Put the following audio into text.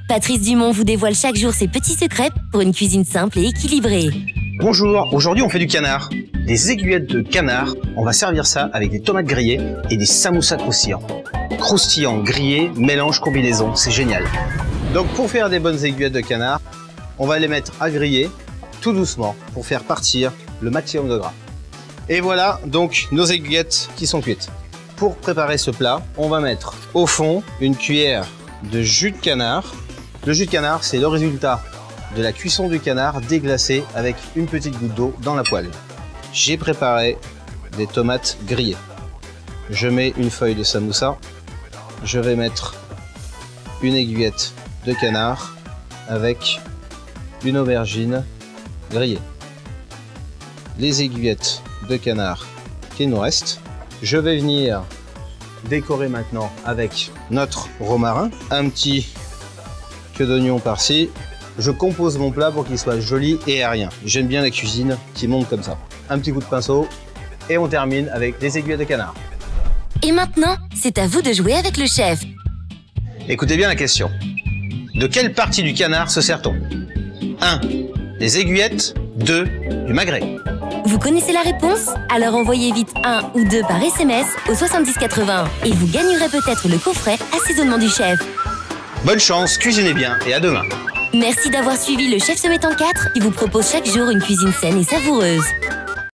Patrice Dumont vous dévoile chaque jour ses petits secrets pour une cuisine simple et équilibrée. Bonjour, aujourd'hui on fait du canard. Des aiguillettes de canard, on va servir ça avec des tomates grillées et des samoussas croustillants. Croustillant, grillé, mélange, combinaison, c'est génial. Donc pour faire des bonnes aiguillettes de canard, on va les mettre à griller tout doucement pour faire partir le maximum de gras. Et voilà donc nos aiguillettes qui sont cuites. Pour préparer ce plat, on va mettre au fond une cuillère de jus de canard. Le jus de canard, c'est le résultat de la cuisson du canard déglacé avec une petite goutte d'eau dans la poêle. J'ai préparé des tomates grillées. Je mets une feuille de samoussa. Je vais mettre une aiguillette de canard avec une aubergine grillée. Les aiguillettes de canard qu'il nous reste. Je vais venir décorer maintenant avec notre romarin. Un petit queue d'oignon par-ci. Je compose mon plat pour qu'il soit joli et aérien. J'aime bien la cuisine qui monte comme ça. Un petit coup de pinceau et on termine avec des aiguillettes de canard. Et maintenant, c'est à vous de jouer avec le chef. Écoutez bien la question. De quelle partie du canard se sert-on? 1. Les aiguillettes. 2. Du magret. Vous connaissez la réponse? Alors envoyez vite 1 ou 2 par SMS au 70 80 et vous gagnerez peut-être le coffret assaisonnement du chef. Bonne chance, cuisinez bien et à demain. Merci d'avoir suivi Le Chef se met en 4 qui vous propose chaque jour une cuisine saine et savoureuse.